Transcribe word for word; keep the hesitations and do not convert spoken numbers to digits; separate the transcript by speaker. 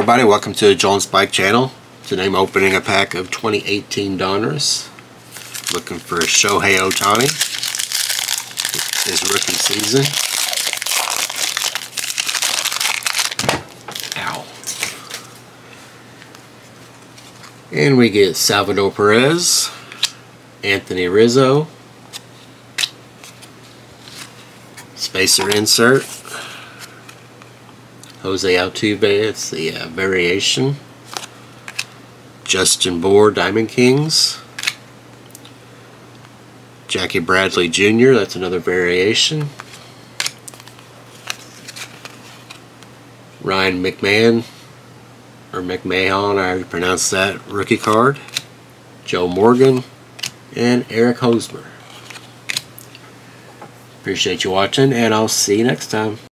Speaker 1: everybody, welcome to the Jones Bike channel. Today I'm opening a pack of twenty eighteen Donruss. Looking for Shohei Ohtani, his rookie season. Ow. And we get Salvador Perez, Anthony Rizzo, spacer insert, Jose Altuve, it's the uh, variation, Justin Bour, Diamond Kings, Jackie Bradley Junior, that's another variation, Ryan McMahon, or McMahon, however you pronounce that, rookie card, Joe Morgan, and Eric Hosmer. Appreciate you watching, and I'll see you next time.